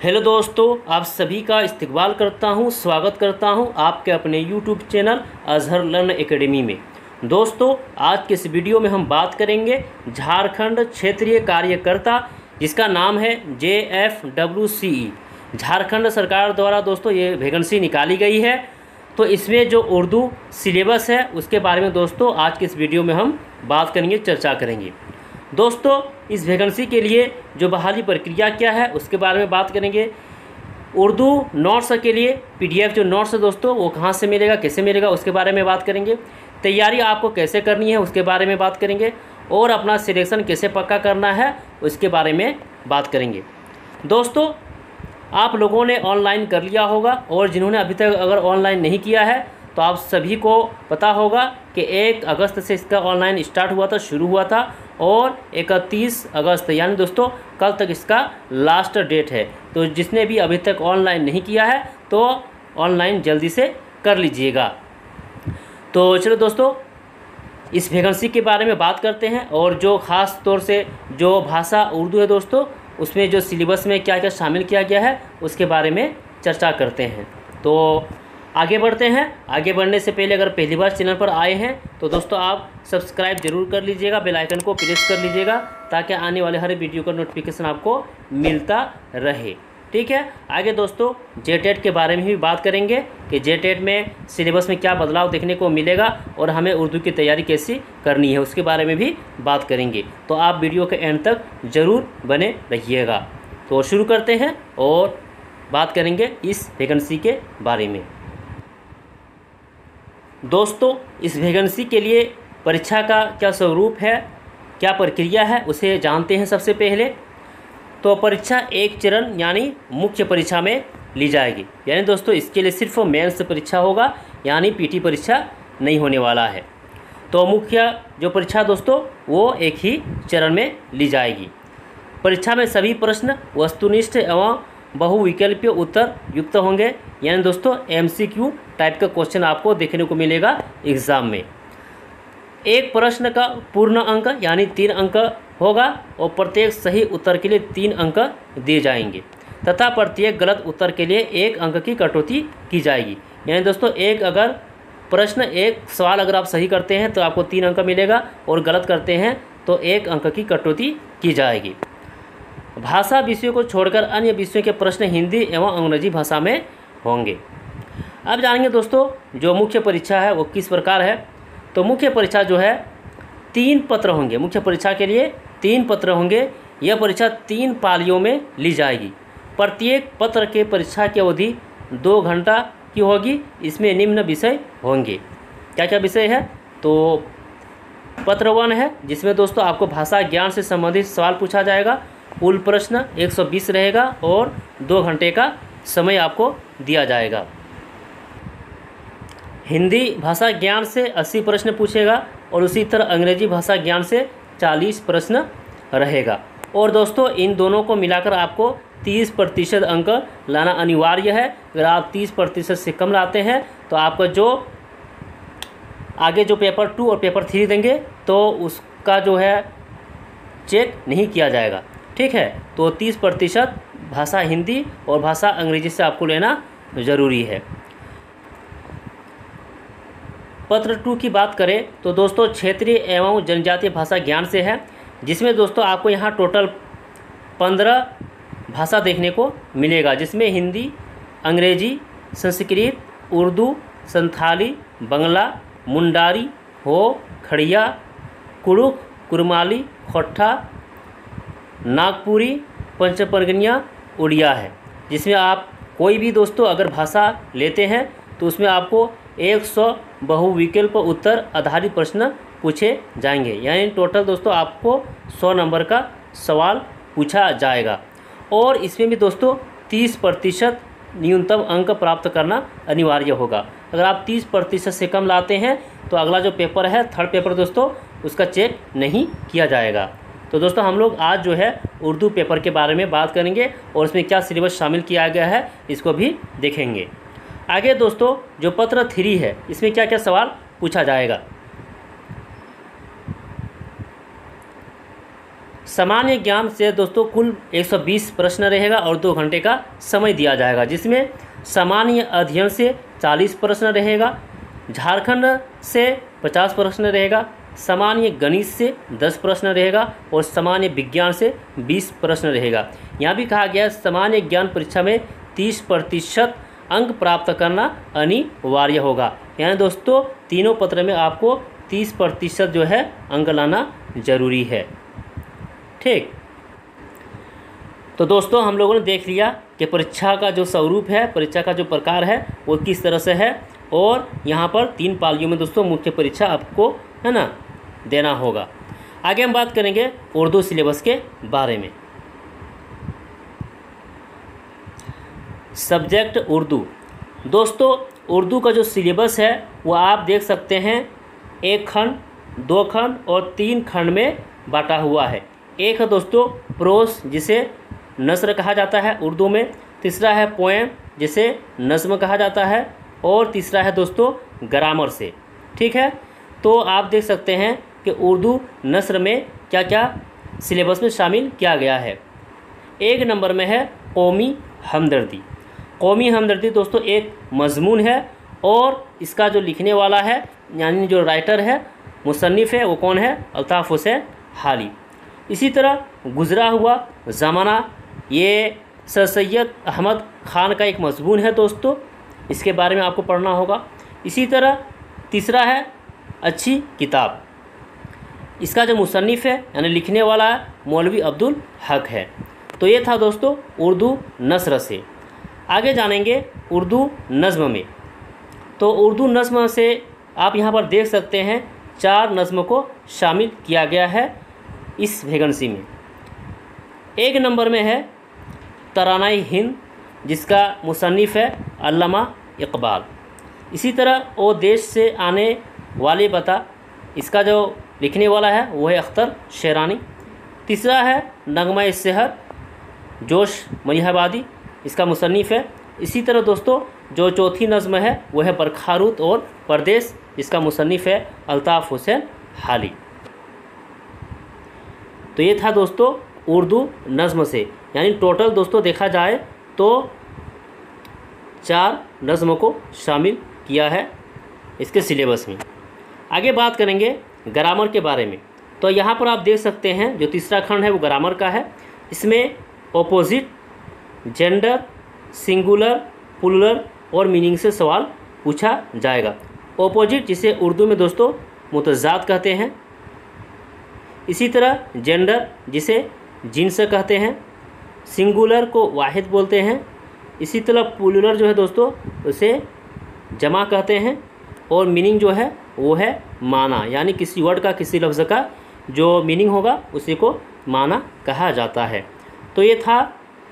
Hello दोस्तों, आप सभी का इस्तकबाल करता हूं, स्वागत करता हूं आपके अपने YouTube channel Azhar learn academy में। दोस्तों, आज के इस वीडियो में हम बात करेंगे झारखंड क्षेत्रीय कार्यकर्ता, जिसका नाम है JFWCE। झारखंड सरकार द्वारा दोस्तों ये वैकेंसी निकाली गई है। तो इसमें जो उर्दू सिलेबस है उसके बारे में दोस्तों आज के इस वीडियो में हम बात करेंगे, चर्चा करेंगे। दोस्तों, इस वैकेंसी के लिए जो बहाली प्रक्रिया क्या है उसके बारे में बात करेंगे। उर्दू नोट्स के लिए PDF जो नोट्स है दोस्तों वो कहाँ से मिलेगा, कैसे मिलेगा, उसके बारे में बात करेंगे। तैयारी आपको कैसे करनी है उसके बारे में बात करेंगे, और अपना सिलेक्शन कैसे पक्का करना है उसके बारे में बात करेंगे। दोस्तों, आप लोगों ने ऑनलाइन कर लिया होगा, और जिन्होंने अभी तक अगर ऑनलाइन नहीं किया है तो आप सभी को पता होगा कि 1 अगस्त से इसका ऑनलाइन स्टार्ट हुआ था, शुरू हुआ था, और 31 अगस्त यानी दोस्तों कल तक इसका लास्ट डेट है। तो जिसने भी अभी तक ऑनलाइन नहीं किया है तो ऑनलाइन जल्दी से कर लीजिएगा। तो चलो दोस्तों, इस वैकेंसी के बारे में बात करते हैं, और जो ख़ास तौर से जो भाषा उर्दू है दोस्तों उसमें जो सिलेबस में क्या क्या शामिल किया गया है उसके बारे में चर्चा करते हैं। तो आगे बढ़ते हैं। आगे बढ़ने से पहले अगर पहली बार चैनल पर आए हैं तो दोस्तों आप सब्सक्राइब जरूर कर लीजिएगा, बेल आइकन को प्रेस कर लीजिएगा, ताकि आने वाले हर वीडियो का नोटिफिकेशन आपको मिलता रहे। ठीक है। आगे दोस्तों JTET के बारे में भी बात करेंगे कि JTET में सिलेबस में क्या बदलाव देखने को मिलेगा और हमें उर्दू की तैयारी कैसी करनी है उसके बारे में भी बात करेंगे। तो आप वीडियो के एंड तक ज़रूर बने रहिएगा। तो शुरू करते हैं और बात करेंगे इस वैकेंसी के बारे में। दोस्तों, इस वैकेंसी के लिए परीक्षा का क्या स्वरूप है, क्या प्रक्रिया है, उसे जानते हैं। सबसे पहले तो परीक्षा एक चरण यानी मुख्य परीक्षा में ली जाएगी, यानी दोस्तों इसके लिए सिर्फ मेंस परीक्षा होगा, यानी PT परीक्षा नहीं होने वाला है। तो मुख्य जो परीक्षा दोस्तों वो एक ही चरण में ली जाएगी। परीक्षा में सभी प्रश्न वस्तुनिष्ठ एवं बहुविकल्पीय उत्तर युक्त होंगे, यानी दोस्तों MCQ टाइप का क्वेश्चन आपको देखने को मिलेगा एग्ज़ाम में। एक प्रश्न का पूर्ण अंक यानी 3 अंक होगा, और प्रत्येक सही उत्तर के लिए 3 अंक दिए जाएंगे, तथा प्रत्येक गलत उत्तर के लिए 1 अंक की कटौती की जाएगी। यानी दोस्तों एक सवाल अगर आप सही करते हैं तो आपको 3 अंक मिलेगा, और गलत करते हैं तो 1 अंक की कटौती की जाएगी। भाषा विषयों को छोड़कर अन्य विषयों के प्रश्न हिंदी एवं अंग्रेजी भाषा में होंगे। अब जानेंगे दोस्तों जो मुख्य परीक्षा है वो किस प्रकार है। तो मुख्य परीक्षा जो है 3 पत्र होंगे। मुख्य परीक्षा के लिए 3 पत्र होंगे। यह परीक्षा 3 पालियों में ली जाएगी। प्रत्येक पत्र के परीक्षा की अवधि 2 घंटा की होगी। इसमें निम्न विषय होंगे। क्या क्या विषय है? तो पत्र 1 है, जिसमें दोस्तों आपको भाषा ज्ञान से संबंधित सवाल पूछा जाएगा। कुल प्रश्न 120 रहेगा, और 2 घंटे का समय आपको दिया जाएगा। हिंदी भाषा ज्ञान से 80 प्रश्न पूछेगा, और उसी तरह अंग्रेजी भाषा ज्ञान से 40 प्रश्न रहेगा। और दोस्तों इन दोनों को मिलाकर आपको 30% अंक लाना अनिवार्य है। अगर आप 30% से कम लाते हैं तो आपका जो आगे जो पेपर 2 और पेपर 3 देंगे तो उसका जो है चेक नहीं किया जाएगा। ठीक है। तो 30% भाषा हिंदी और भाषा अंग्रेजी से आपको लेना ज़रूरी है। पत्र 2 की बात करें तो दोस्तों क्षेत्रीय एवं जनजातीय भाषा ज्ञान से है, जिसमें दोस्तों आपको यहाँ टोटल 15 भाषा देखने को मिलेगा, जिसमें हिंदी, अंग्रेजी, संस्कृत, उर्दू, संथाली, बंगला, मुंडारी, हो, खड़िया, कुड़ुख, कुरमाली, खोट्ठा, नागपुरी, पंचपरगनिया, उड़िया है। जिसमें आप कोई भी दोस्तों अगर भाषा लेते हैं तो उसमें आपको 100 बहुविकल्प उत्तर आधारित प्रश्न पूछे जाएंगे, यानी टोटल दोस्तों आपको 100 नंबर का सवाल पूछा जाएगा। और इसमें भी दोस्तों 30% न्यूनतम अंक प्राप्त करना अनिवार्य होगा। अगर आप 30% से कम लाते हैं तो अगला जो पेपर है, थर्ड पेपर दोस्तों, उसका चेक नहीं किया जाएगा। तो दोस्तों हम लोग आज जो है उर्दू पेपर के बारे में बात करेंगे, और इसमें क्या सिलेबस शामिल किया गया है इसको भी देखेंगे। आगे दोस्तों जो पत्र 3 है इसमें क्या क्या सवाल पूछा जाएगा। सामान्य ज्ञान से दोस्तों कुल 120 प्रश्न रहेगा और 2 घंटे का समय दिया जाएगा, जिसमें सामान्य अध्ययन से 40 प्रश्न रहेगा, झारखंड से 50 प्रश्न रहेगा, सामान्य गणित से 10 प्रश्न रहेगा और सामान्य विज्ञान से 20 प्रश्न रहेगा। यहाँ भी कहा गया है सामान्य ज्ञान परीक्षा में 30% अंक प्राप्त करना अनिवार्य होगा। यानी दोस्तों तीनों पत्र में आपको 30% जो है अंक लाना जरूरी है। ठीक, तो दोस्तों हम लोगों ने देख लिया कि परीक्षा का जो स्वरूप है, परीक्षा का जो प्रकार है वो किस तरह से है, और यहाँ पर 3 पालियों में दोस्तों मुख्य परीक्षा आपको है ना देना होगा। आगे हम बात करेंगे उर्दू सिलेबस के बारे में। सब्जेक्ट उर्दू। दोस्तों उर्दू का जो सिलेबस है वो आप देख सकते हैं 1 खंड, 2 खंड और 3 खंड में बांटा हुआ है। एक है दोस्तों प्रोस, जिसे नस्र कहा जाता है उर्दू में, तीसरा है पोएम जिसे नज़्म कहा जाता है, और तीसरा है दोस्तों ग्रामर से। ठीक है, तो आप देख सकते हैं कि उर्दू नस्र में क्या क्या सिलेबस में शामिल किया गया है। 1 नंबर में है कौमी हमदर्दी। कौमी हमदर्दी दोस्तों एक मजमून है और इसका जो लिखने वाला है यानी जो राइटर है, मुसन्निफ़ है, वो कौन है? अल्ताफ़ हुसैन हाली। इसी तरह गुज़रा हुआ ज़माना, ये सर सैयद अहमद ख़ान का एक मजमून है दोस्तों, इसके बारे में आपको पढ़ना होगा। इसी तरह तीसरा है अच्छी किताब, इसका जो मुसन्निफ़ है यानी लिखने वाला है मौलवी अब्दुल हक है। तो ये था दोस्तों उर्दू नस्र से। आगे जानेंगे उर्दू नज़्म में। तो उर्दू नज़्म से आप यहाँ पर देख सकते हैं 4 नज़्म को शामिल किया गया है इस वैकेंसी में। 1 नंबर में है तरानाई हिंद, जिसका मुसन्निफ़ है अल्लामा इकबाल। इसी तरह ओ देश से आने वाले बता, इसका जो लिखने वाला है वो है अख्तर शेरानी। तीसरा है नगमा सेहर, जोश मलिहाबादी, इसका मुसन्निफ़ है। इसी तरह दोस्तों जो चौथी नज़्म है वो है बरखारूत और परदेश, जिसका मुसन्निफ़ है अल्ताफ़ हुसैन हाली। तो ये था दोस्तों उर्दू नज़्म से, यानी टोटल दोस्तों देखा जाए तो 4 नज़्म को शामिल किया है इसके सिलेबस में। आगे बात करेंगे ग्रामर के बारे में। तो यहाँ पर आप देख सकते हैं जो तीसरा खंड है वो ग्रामर का है। इसमें ऑपोजिट, जेंडर, सिंगुलर, प्लूरल और मीनिंग से सवाल पूछा जाएगा। ऑपोजिट जिसे उर्दू में दोस्तों मुतज़ाद कहते हैं, इसी तरह जेंडर जिसे जिन्स कहते हैं, सिंगुलर को वाहिद बोलते हैं, इसी तरह प्लूरल जो है दोस्तों उसे जमा कहते हैं, और मीनिंग जो है वो है माना, यानी किसी वर्ड का, किसी लफ्ज़ का जो मीनिंग होगा उसी को माना कहा जाता है। तो ये था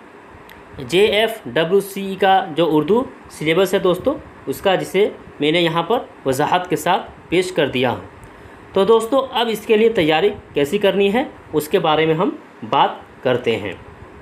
JFWCE का जो उर्दू सिलेबस है दोस्तों उसका, जिसे मैंने यहाँ पर वजाहत के साथ पेश कर दिया हूँ। तो दोस्तों अब इसके लिए तैयारी कैसी करनी है उसके बारे में हम बात करते हैं।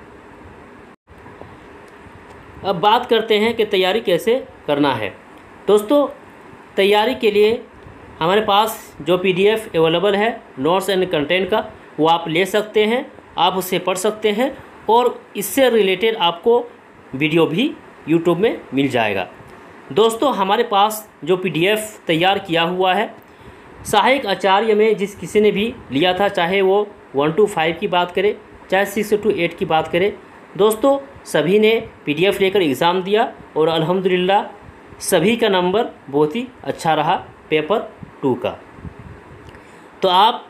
अब बात करते हैं कि तैयारी कैसे करना है। दोस्तों तैयारी के लिए हमारे पास जो PDF अवेलेबल है नोट्स एंड कंटेंट का, वो आप ले सकते हैं, आप उसे पढ़ सकते हैं, और इससे रिलेटेड आपको वीडियो भी YouTube में मिल जाएगा। दोस्तों हमारे पास जो PDF तैयार किया हुआ है सहायक आचार्य में जिस किसी ने भी लिया था, चाहे वो 1 to 5 की बात करें, चाहे 6 to 8 की बात करें, दोस्तों सभी ने PDF लेकर एग्ज़ाम दिया और अल्हम्दुलिल्लाह सभी का नंबर बहुत ही अच्छा रहा पेपर 2 का। तो आप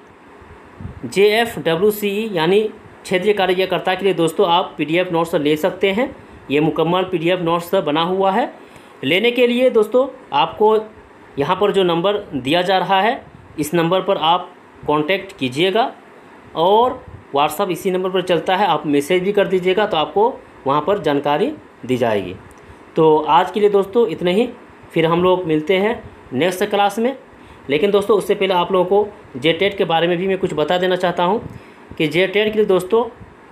JFWCE यानी क्षेत्रीय कार्यकर्ता के लिए दोस्तों आप PDF नोट्स ले सकते हैं। ये मुकम्मल PDF नोट्स बना हुआ है। लेने के लिए दोस्तों आपको यहाँ पर जो नंबर दिया जा रहा है इस नंबर पर आप कांटेक्ट कीजिएगा, और व्हाट्सअप इसी नंबर पर चलता है, आप मैसेज भी कर दीजिएगा तो आपको वहाँ पर जानकारी दी जाएगी। तो आज के लिए दोस्तों इतने ही, फिर हम लोग मिलते हैं नेक्स्ट क्लास में। लेकिन दोस्तों उससे पहले आप लोगों को JTET के बारे में भी मैं कुछ बता देना चाहता हूँ कि JTET के लिए दोस्तों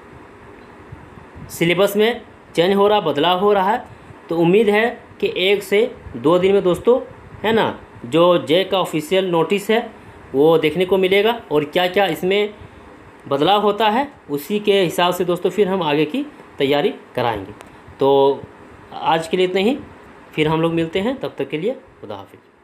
सिलेबस में चेंज हो रहा, बदलाव हो रहा है। तो उम्मीद है कि 1 से 2 दिन में दोस्तों है ना जो जे का ऑफिशियल नोटिस है वो देखने को मिलेगा, और क्या क्या इसमें बदलाव होता है उसी के हिसाब से दोस्तों फिर हम आगे की तैयारी कराएंगे। तो आज के लिए इतना ही, फिर हम लोग मिलते हैं, तब तक के लिए खुदा हाफिज़।